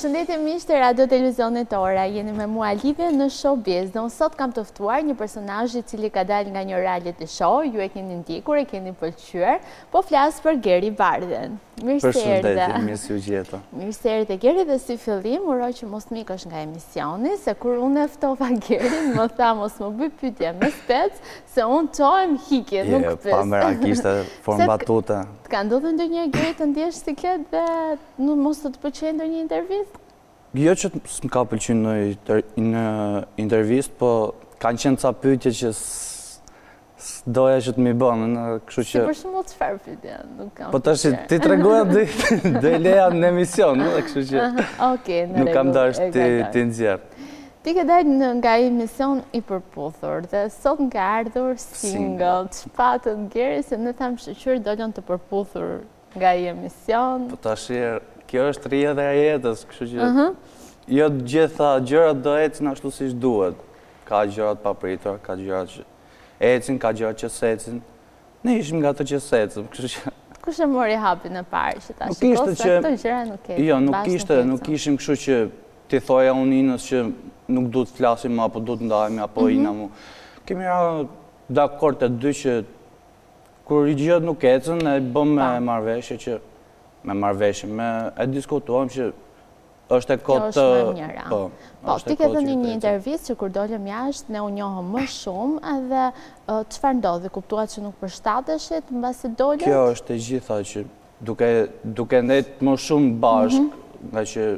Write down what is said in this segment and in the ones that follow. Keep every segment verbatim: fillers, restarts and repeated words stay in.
Përshëndetje miq të Radio Televizionit Ora, jeni me mua lidhje në Showbiz. Dhe unë sot kam të ftuar një personazh i cili ka dalë nga një reality show, ju e keni ndjekur, e keni pëlqyer, po flas për Geri Bardhen. Mirë se erdhe. Përshëndetje, mirë se u gjeta. Mirë se erdhe Geri, dhe si fillim uroj që mos mikosh nga emisioni, se kur unë e ftova Gerin, më tha mos më bëj pyetje me spec, se unë çohem hikje, nuk pes. Pa mëra kishte formë batuta. Të ka ndodhur ndonjë Geri të ndjesh si ke dhe nuk mos të të pëlqejë ndonjë intervistë? Jo që s'm ka pëlqyer në intervistë, po kanë qenë ca pyetje që doja që të mi bënë, kështu që... Si për shembull çfarë pyetje? Nuk kam. Po tash ti tregoja do i leja në emision, kështu që Okej, në nuk kam dashur ti ti nxjerr. Ti ke dalë nga emision i përputhur dhe sot nga ardhur single. Ç'patën Geri se ne tham shoqëri dolën të përputhur nga i emision. Po tash kjo është rrjedha e jetës, kështu që jo të gjitha gjërat do ecin ashtu siç duhet. Ka gjërat papritura, ka gjërat që ecin, ka gjërat që s'ecin. Ne ishim nga ato që s'ecën, kështu që kush e mori hapin e parë që ta shikoj se këto gjëra nuk ecin. Jo, nuk ishte, nuk ishim kështu që ti thoja unë Inës që nuk duhet të flasim apo duhet të ndahemi apo Ina mu. Kemi ra dakord të dy që kur i gjërat nuk ecën, e bëm me marrëveshje që me marrëveshje, me e diskutuam që është e kotë të... Kjo është më mira. Po, ti ke thënë një intervistë që kur dolëm jashtë, ne u njohëm më shumë, edhe çfarë ndodhi? Kuptuat që nuk përshtateshit mbasi dolët? Kjo është e gjitha që duke ndetë më shumë bashkë, nga që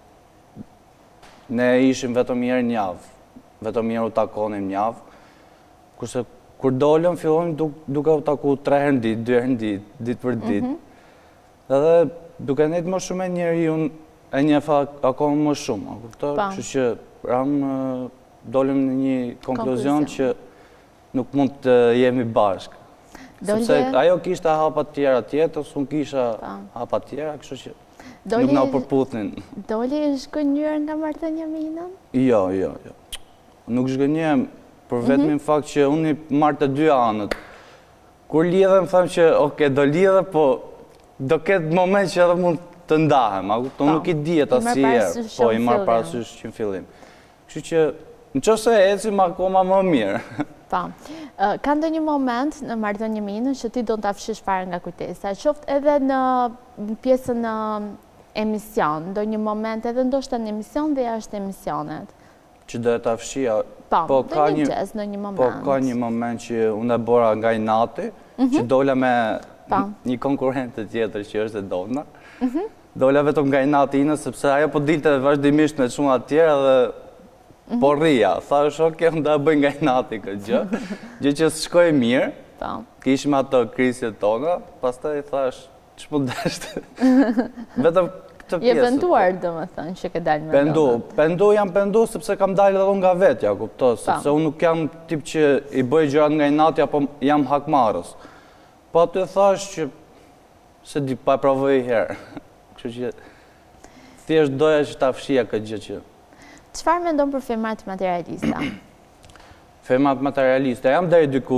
ne ishim vetëm njërë një javë, vetëm njërë u takonim një javë, kurse kur dolëm, fillojmë duke u taku tre herë në ditë, dy herë në ditë, ditë për ditë. Edhe duke nejtë më shumë e njeri unë e njefa akoma më shumë. Kështu që ram dolim në një konkluzion që nuk mund të jemi bashkë. Sepse ajo kishte hapa tjera tjetës, unë kisha hapa tjera, kështu që nuk na përputhnin. Doli e zhgënjur nga marrëdhënia me Inën? Jo, jo, jo. Nuk zhgënjem, për vetëm fakt që unë i marrë të dy anët. Kur lidhem, thamë që, oke, do lidhe, po do ketë moment që edhe mund të ndahem, a kupton, nuk i dihet asnjëherë, po i marr parasysh që në fillim. Kështu që nëse ecim akoma më mirë. Po. Ka ndonjë moment në marrëdhënie me Inën që ti do ta fshish fare nga kujtesa, qoftë edhe në pjesën në emision, ndonjë moment edhe ndoshta në emision dhe jashtë emisionet. Që do ta fshija. Po, ka një ndonjë moment. Po ka një moment që unë e bora nga inati, që dola me një konkurrente tjetër që është e Donna. Dola vetëm nga inati Inës, sepse ajo po dilte vazhdimisht me çuna të tjera dhe po rria. Thash, ok, unë do ta bëj nga inati këtë gjë. Gjë që s'shkoi mirë. Kishim ato krisjet tona, pastaj thash, ç'po dashte. Vetëm këtë pjesë. Je penduar, domethënë, që ke dalë me Donna. Pendu, pendu jam pendu sepse kam dalë edhe nga vetja, kupton, sepse unë nuk jam tip që i bëj gjërat nga inati apo jam hakmarrës. Po aty thash që se di pa provoj herë. Kështu që thjesht doja që ta fshija këtë gjë që. Çfarë mendon për femrat materialista? Femrat materialista jam deri diku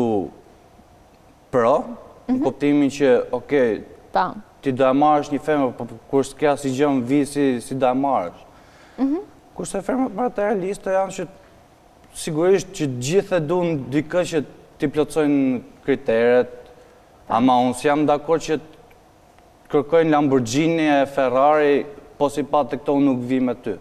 pro, në kuptimin që, okay, ti do e marrësh një femër, por kur s'ka si gjë në vi si do e marrësh. Kurse femrat materialista janë që sigurisht që gjithë e duan dikë që ti plotësojnë kriteret. Ama unë s'jam dakord që kërkojnë Lamborghini e Ferrari, po si pa të këto nuk vi me ty.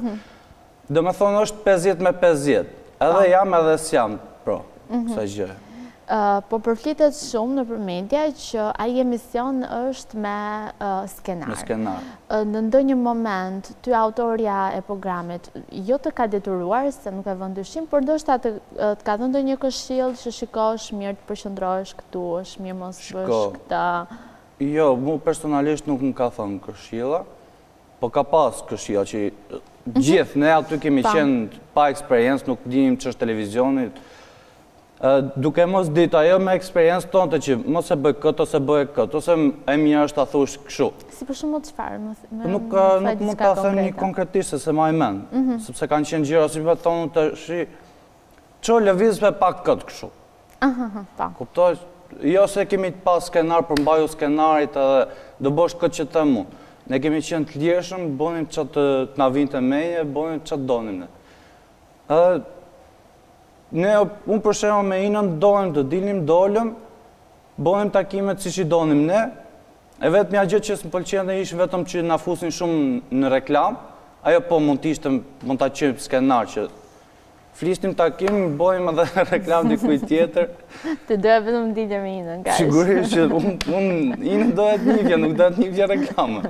Do me thonë është pesëdhjetë me pesëdhjetë. Edhe jam edhe s'jam, pro, kësa gjë. Po përflitet shumë në për media që ai emision është me skenar. Me skenar. Në ndonjë moment, ty autorja e programit, jo të ka detyruar, se nuk e vën dyshim, por ndoshta të ka dhënë ndonjë këshill që shikosh mirë të përqendrohesh këtu, është mirë mos bësh këtë. Jo, mu personalisht nuk më ka thënë këshilla, po ka pas këshilla që gjithë ne aty kemi qenë pa eksperiencë, nuk dinim ç'është televizioni. Duke mos ditë ajo me eksperiencë tonë që mos e bëj këtë ose bëj këtë, ose e mirë është ta thush kështu. Si për shembull çfarë? Nuk mund ta them një konkretisht se ma i mend, sepse kanë qenë gjëra si vetë thonë të shi ço lëviz me pak këtë kështu. Aha, po. Kuptoj, jo se kemi pas skenar për mbaju skenarit edhe do bosh këtë që them unë. Ne kemi qenë të lirshëm, bonim që të na vinte meje, bonim që të donim ne. Ne, unë për shembull me Inën donim të dilnim, dolëm, bonim takimet si që i donim ne, e vetë mja gjë që s'më pëlqente ishte vetëm që na fusin shumë në reklam, ajo po mund t'ishte, mund t'a qenë skenar që flisnim takim, bojmë edhe reklam dikuj tjetër. Të doja vetëm dilje me Inën, kaq. Sigurisht që unë Inën doja të njifja, nuk doja të njifja reklamë.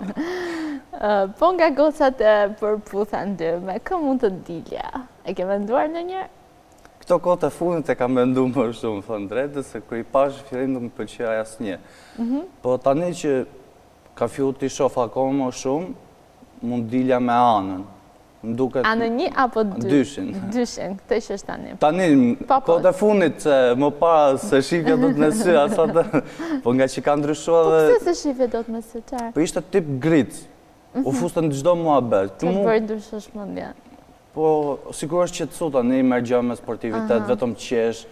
Po nga gocat e përputha dy, me kë mund të dilja? E ke menduar ndonjëherë? Këto kohët e fundit e kam menduar më shumë, thënë drejtë, se kur i pash fillim nuk më pëlqej asnjë. Po tani që ka filluar të shoh akoma më shumë, mund dilja me Anën. Anën një apo dy? Dyshin. Dyshin, këtë që është tani. Tani, kohët e fundit që më para se shifja do të me sy, asate, po nga që ka ndryshuar dhe... Po pëse se shifja do të me sy, qarë? Po ishte tip gric, u fustën në gjdo muhabet. Të bërë ndryshosh mendja. Po, sigurisht që të su tani, merë gjë me sportivitet, vetëm qesh.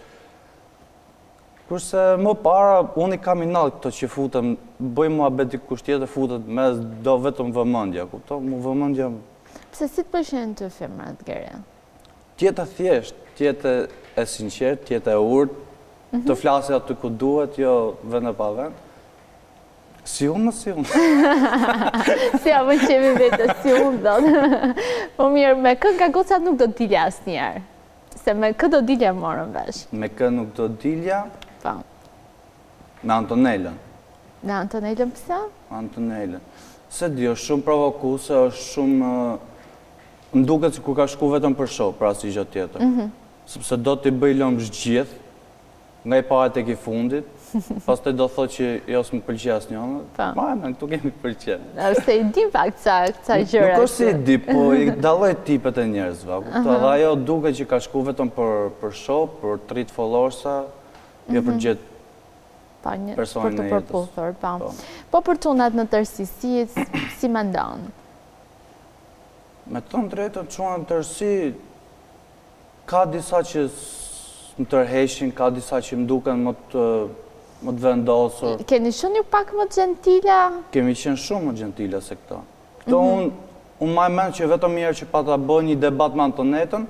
Kurse më para, unë i kam i nalë këto që futëm, bëj muhabet i kusht tjetër, futët me do vetëm vëmëndja, kupto, mu vëmëndja... Pse si të pëlqejnë të femrat, Geri? Tjetë e thjesht, tjetë e sinqert, tjetë e urt, të flasë aty ku duhet, jo vend e pa vend. Si unë më si unë. Si a më qemi vete, si unë do. Po mirë, me kë nga gocat nuk do dilja asë njerë? Se me kë do dilja morën vesh? Me kë nuk do dilja? Pa. Me Antonellën. Me Antonellën pësa? Antonellën. Se di, është shumë provokuse, është shumë... Më duket si ku ka shku vetëm për show, pra si gjë tjetër. Sepse do t'i bëj lëmë gjithë, nga i paret e ki fundit, pas të do thot që jo s'më pëlqej asë njënë, ma e me këtu kemi pëlqej. Se i di pak ca gjëra. Nuk është si i di, po i daloj tipet e njerëzve. Dhe ajo duket që ka shku vetëm për show, për të rritë followersa, jo për gjithë personin e jetës. Po për tunat në tërsi, si më ndonë? Me të në drejtën që në tërsi, ka disa që më tërheshin, ka disa që më duken më të vendosur. Keni shumë një pak më gentila? Kemi qenë shumë më gentila se këta. Këto unë maj menë që vetëm mirë që pa ta bëj një debat me Antonetën,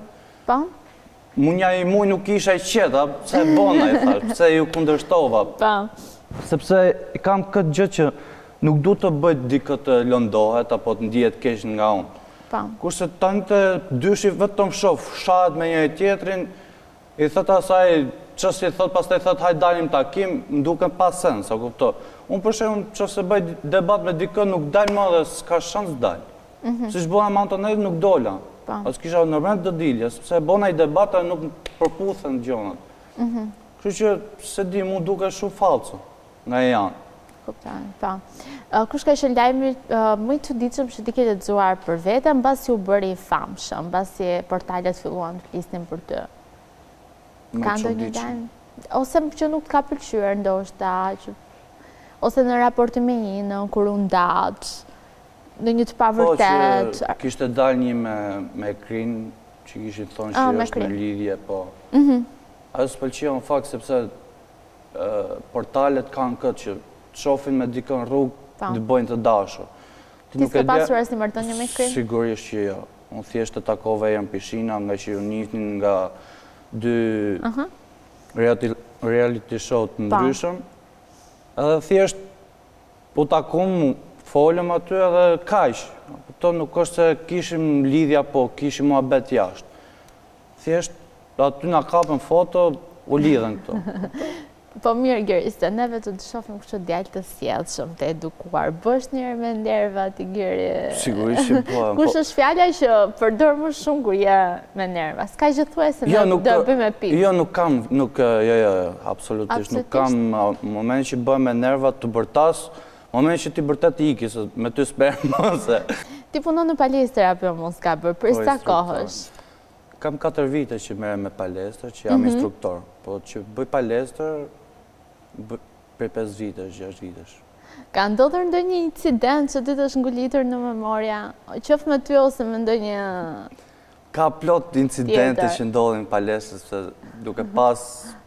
munja i muj nuk isha i qeta, pse e bona i thash, pse ju kundërshtova. Sepse i kam këtë gjë që nuk du të bëjt dikët të lëndohet, apo të ndijet kesh nga unë. Kurse tani të dyshi vetëm shof, shahet me një tjetrin, i thët asaj, që si thët, pas të i thët hajt dalim takim, më duken pas sens, a kupto. Unë përshemë që se bëj debat me dikën, nuk dalj më dhe s'ka shans dalj. Si shbona me Antonellën nuk dola. As kisha nërmend të dilja, sepse bona i debata nuk përputhen gjonat. Kështu që se di, mu duke shumë falco nga e janë. Pa. Kush ka ishë lajmi më i të ditëshëm që ti ke lexuar për vete, në basi u bëri i famshëm, në basi portalet filluan të flisnin për të? Ka ndonjë lajm? Ose që nuk ka pëlqyer ndoshta, ose në raporti me Inën, kur u ndat, në një të pavërtet. Po, që kishte dal një me Krin, që kishit thonë që është në lidhje, po. Ajo s'pëlqeu në fakt, sepse portalet kanë këtë që të shofin me dikën rrugë, të bëjnë të dashur. Ti s'ke pasur asnjë marrëdhënie me Krin? Sigurisht që jo. Unë thjesht të takova erën Pishina, nga që ju njihnin nga dy reality show të ndryshëm. Edhe thjesht u takum, folëm aty edhe kaq. Këto nuk është se kishim lidhja, po kishim muhabet jashtë. Thjesht aty na kapën foto, u lidhen këto. Po mirë, Geri, se neve të të shofim kështë djallë të sjellshëm, të edukuar. Bësh njërë me nerva të Geri? Sigurisht që po. Kush është fjalla që përdor më shumë kur je me nerva? S'ka gjithuese në do bëj me pikë? Jo, nuk kam, nuk, jo, jo, absolutisht. Nuk kam moment që bëj me nerva të bërtas, moment që ti bërtet i iki, me ty s'perë më se. Ti punon në palestër apo mos ka bërë, për sa kohësh? Kam katër vite që merrem me palestër, që jam instruktor. Po që bëj palestër, për pesë vitesh, gjashtë vitesh. Ka ndodhur ndonjë incident që ti të është ngullitur në memoria, qoftë me ty ose me ndonjë... Ka plot incidente që ndodhin palestër, se duke pas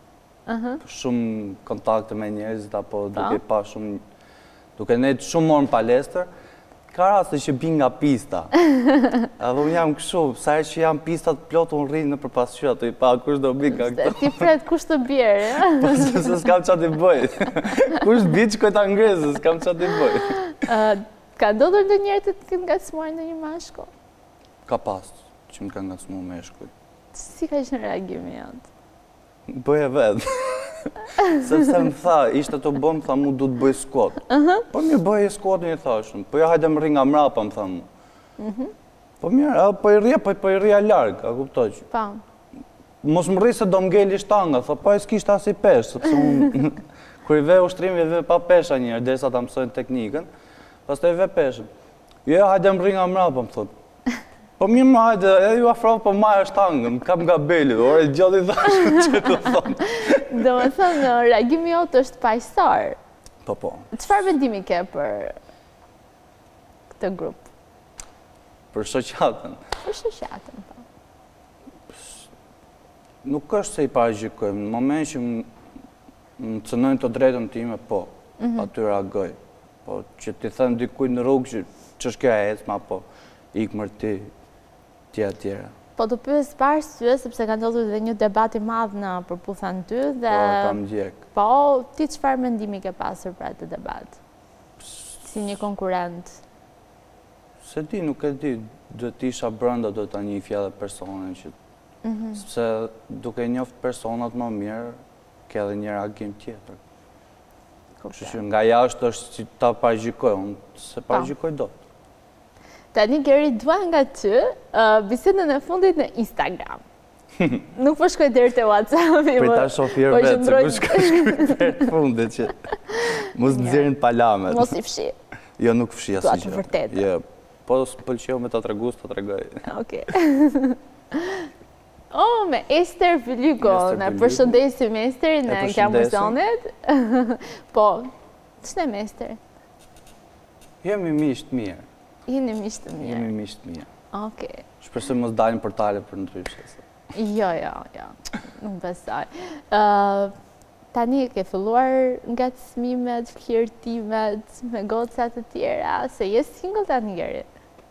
shumë kontakte me njerëzit, apo duke pas shumë... Duke nejtë shumë morë në palestër, ka raste që bin nga pista. Edhe unë jam kështu, sa herë që jam pistat plot unë rrinë në përpasqyrë ato i pa kush do bin nga këto. Ti pret kush të bjerë, ja? Po se s'kam çfarë të bëj. Kush bit shkoj ta ngresë, s'kam çfarë të bëj. Ka ndodhur ndonjëherë të të ngacmuar ndonjë mashkull? Ka pas që më ka ngacmuar meshkuj. Si ka qenë reagimi jot? Bëja vetë. Sepse më tha, ishte të bëm, tha mu du të bëj skot. Po mirë bëj skotin i thashëm, po ja hajde më rri nga mrapa, më tha mu. Po mirë, po i rria, po i rria largë, a kuptoj që. Pa. Mos më rri se do m'ngelli shtanga, tha po e s'kisht as i pesh, sepse unë, kër i ve ushtrimi, i ve pa pesha njërë, derisa ta mësojnë teknikën, pas të i ve peshën. Jo, hajde më rri nga mrapa, më thot. Po mirë më hajde, edhe ju afro po maja shtangën, kam nga beli, ore gjalli thashëm që të thonë. Do më thënë, reagimi jotë është paqësor. Po, po. Çfarë mendimi ke për këtë grup? Për shoqatën? Për shoqatën, po. Nuk është se i paragjykojmë, në moment që më cënojnë të drejtën time, po, aty reagoj. Po, që ti thënë dikuj në rrugë që që është kjo e ecma, po, ikë mërë ti, tjera tjera. Po të pyes parë syve, sepse ka ndodhur dhe një debat i madh në përputhen ty dhe... Po, kam ndjek. Po, ti çfarë mendimi ke pasur për atë debat? Si një konkurent? Se di, nuk e di, duhet isha brenda, duhet ta njihja edhe personin që... Sepse duke njoft personat më mirë, ke edhe një reagim tjetër. Kështu që nga jashtë është si ta paragjykoj, unë se paragjykoj dot. Tani, Geri, dua nga ty, bisedën e fundit në Instagram. Nuk po shkoj deri te WhatsApp-i. Për ta shofirë vetë, se ku shkoj shkoj deri të fundit që mos nxjerrin palamet. Mos i fshi. Jo, nuk fshi asgjë. Dua të vërtetë. Jo, po s'pëlqeu me ta tregu, s'ta tregoj. Okej. Oh, me Ester Vylyko, në përshëndesim Esterin në Kamuzonet. Po, ç'ne me Ester? Jemi miqtë mirë. Jeni miqtë mirë? Jemi miqtë mirë. Okej. Shpresoj mos dalin portale për ndryshe. Jo, jo, jo, nuk besoj. Tani ke filluar ngacmimet, flirtimet me goca të tjera, se je single tani, Geri?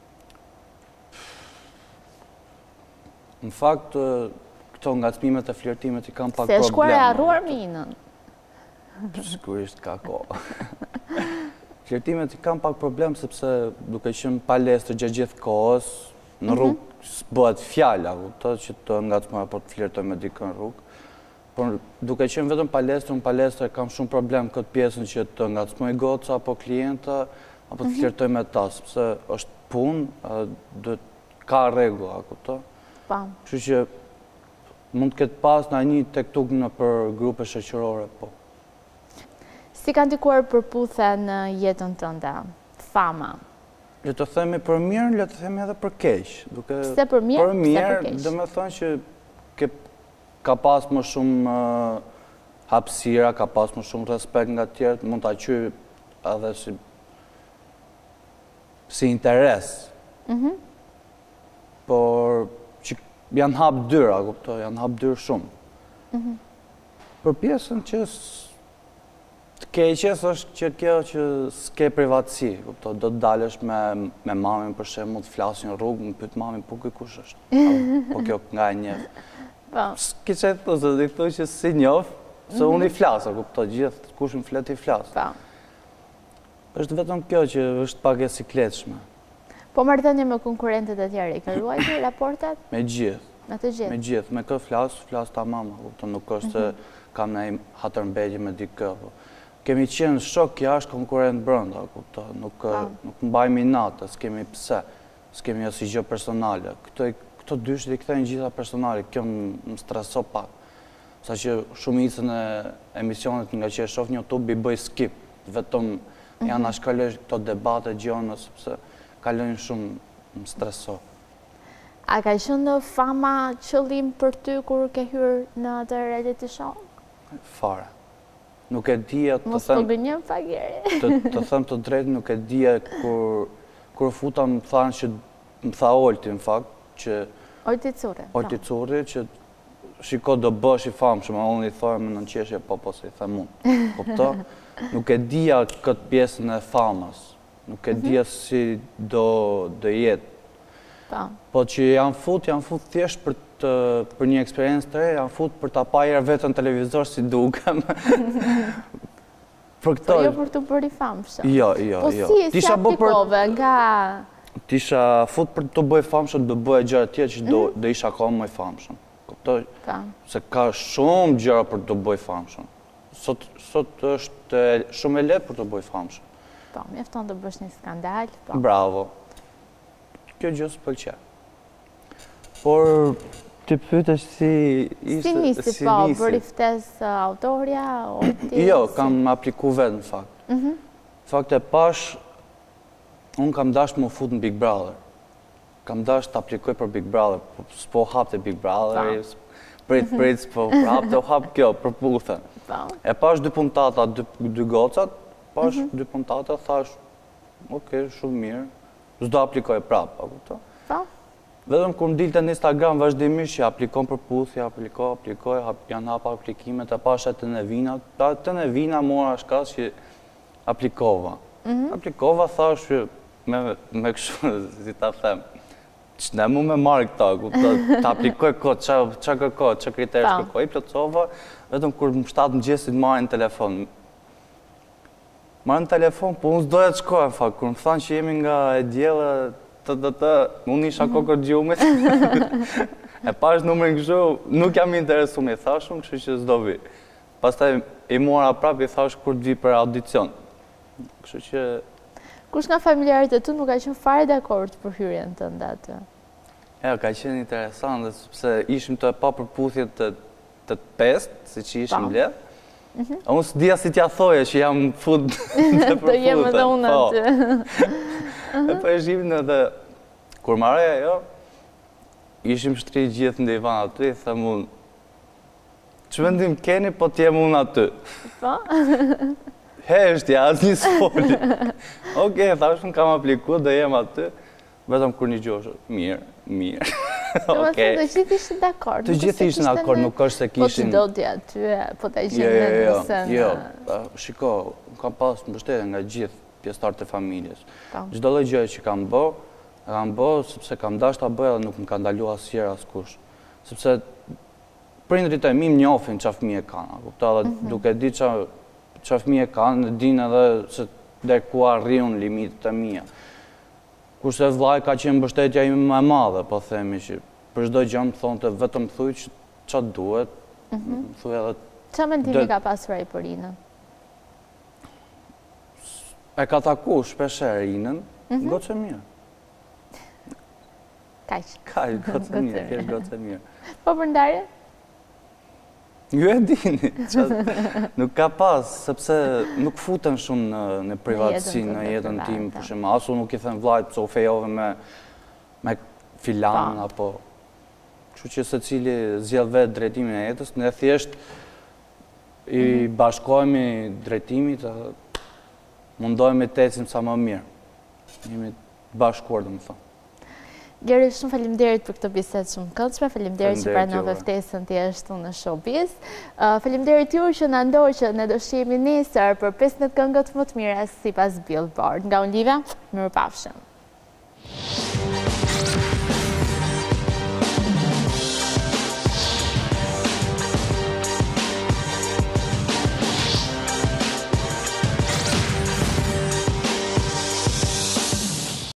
Në fakt, këto ngacmimet e flirtimet i kam pak problem. Se shkuar e harruar me inën? Sigurisht ka kohë. Flirtimet i kam pak problem sepse duke qenë palestër gjatë gjithë kohës, në rrugë s'bëhet fjala, kuptoj që të ngacmoj apo të flirtoj me dikën në rrugë. Por duke qenë vetëm palestër, në palestër kam shumë problem këtë pjesën që të ngacmoj goca apo klienta, apo të flirtoj me ta, sepse është punë, duhet ka rregulla, kuptoj. Kështu që mund të ketë pas në një tek tuk në për grupe shoqërore, po. Si ka ndikuar përputhen në jetën tënde, fama? Le të themi për mirë, le të themi edhe për keq. Pse për mirë, për pse për keq? Dhe me thënë që ka pas më shumë hapësira, ka pas më shumë respekt nga tjerët, mund të aqy edhe si interes. Por që janë hapë dyra, janë hapë dyrë shumë. Për pjesën që të keqes është që kjo që s'ke privatësi, do të dalësh me mamin për shembull të flasin në rrugë, më pyet mamin po kush është. Po kjo nga e njeh. Po. S'ke çe të thotë, do të thotë që si njoh, se unë i flas, kuptoj gjithë kush më flet i flas. Po. Është vetëm kjo që është pak e sikletshme. Po marrëdhënie me konkurrentët e tjerë, ke ruajtur raportet? Me gjithë. Me të gjithë. Me gjithë, me kë flas, flas tamam, kuptoj, nuk është se kam ndaj hatërmbetje me dikë. Kemi qenë shok jashtë konkurent brenda, kuptoj, nuk nuk mbajmë natë, s'kemi pse, s'kemi asgjë personale. Këto këto dyshit i kthejnë gjitha personale, kjo më streso pak. Saqë shumicën e emisionet nga që e shoh në YouTube i bëj skip, vetëm janë ashkaloj këto debate gjona sepse kalojnë shumë më streso. A ka qenë fama qëllim për ty kur ke hyrë në atë reality show? Fare. Nuk e dija të them... Mos të gënjëm pak Geri. Të them të drejtë, nuk e dija kur futa më thanë që më tha Olti, në fakt, që... Olti Curi. Olti Curi, që shiko do bësh i famshëm, a unë i thojë me nënqeshje, po po se i them unë. Kupto? Nuk e dija këtë pjesën e famës. nuk e dhja si do jetë. Po që janë fut, janë fut thjesht për një eksperiencë të re, janë fut për ta pajer vetën televizor si dukem. Po jo për të bëri famshëm. Jo, jo, jo. Po si, si aplikove nga... Tisha fut për të bëj famshëm, do bëj gjëra tjetër që do isha akoma më famshëm. Kuptoj? Se ka shumë gjëra për të bëj famshëm. Sot është shumë e lehtë për të bëj famshëm. Po, mjafton të bësh një skandal. Bravo. Kjo gjë s'pëlqen. Por ti pyetesh si ishte... Si nisi, po, bëri ftesë autorja, Oti? Jo, kam apliku vetë në fakt. Në fakt e pash, unë kam dash më fut në Big Brother. Kam dash të aplikoj për Big Brother, s'po hap të Big Brother, prit, prit, s'po hap të hap kjo, për puthen. E pash dy puntata, dy gocat, pash dy puntata, thash, oke, shumë mirë, s'do aplikoj prapë, a kupto? Vetëm kur m'dilte në Instagram vazhdimisht që aplikon për puthja, aplikoj, aplikoj, janë hapa aplikimet, e pasha të Nevina, të Nevina mora shkas që aplikova. Aplikova, thash që me kështu, si ta them, që ne mu me marrë këta, të aplikoj këtë, që kërkoj, që kriterës kërkoj, i plëcova, vetëm kur më shtatë më gjesit marrë në telefon. Marrë në telefon, po unë s'doja të shkoj, në fakt, kur më thanë që jemi nga e djela, të të të, unë isha kokër gjumit, e pash numërin kështu, nuk jam interesu me i thashun, kështu që s'do vi. Pastaj i mora prap i thash kur të vi për audicion. Kështu që... Kush nga familjarët e tu nuk ka qenë fare dakord për hyrjen të ndatë? Ja, ka qenë interesant, sepse ishim të pa përputhjet të të pest, si që ishim bledh. Unë s'dia si t'ja thoje që jam fut të përputhjet. Të jem edhe unë aty. E po e shqipin edhe, kur mareja jo, ishim shtri gjithë në divan aty, i them unë, që vendim keni, po t'jem unë aty. Po? Heshtja, asë një s'foli. Oke, thashtë në kam apliku dhe jem aty, vetëm kur një gjoshë, mirë, mirë. Të gjithë ishtë dakord. Të gjithë ishtë dakord, nuk është se kishin... Po të do t'ja ty, po t'a gjenë në nësën... Jo, shiko, kam pas mbështetje nga gjithë pjesëtarët e familjes. Çdo lloj gjëje që kam bë, kam bë sepse kam dashur ta bëj dhe nuk më ka ndalu asnjëherë askush. Sepse prindrit e mi më njohin çfarë fëmijë kanë, kuptoj, edhe duke di çfarë çfarë fëmijë kanë, dinë edhe se deri ku arrin limitet e mia. Kurse vllai ka qenë mbështetja ime më e madhe, po themi që për çdo gjë më thonte vetëm thuj ç'a duhet. Thuaj edhe çfarë mendimi ka pasur ai për Rinën? E ka taku shpesher Rinën, gocë e mirë. Kaq. Kaq, gocë e mirë, kesh gocë e mirë. Po për ndarje? Ju e dini, nuk ka pas, sepse nuk futen shumë në privatësi, në jetën tim, për shemë, asu nuk i them vlajt, pëse u fejove me filan, apo... Kështu që se cili zjedh vetë drejtimin e jetës, ne thjesht i bashkojmi drejtimit, mundojme të ecim sa më mirë. Jemi bashkuar, dhe më thonë. Geri, shumë faleminderit për këtë bisedë shumë këndshme, faleminderit që pranove ftesën ti ashtu në Showbiz. Faleminderit ju që na ndoqët, ne do shihemi nesër për pesëmbëdhjetë këngët më të mira sipas Billboard. Nga unë Liva, mirupafshim.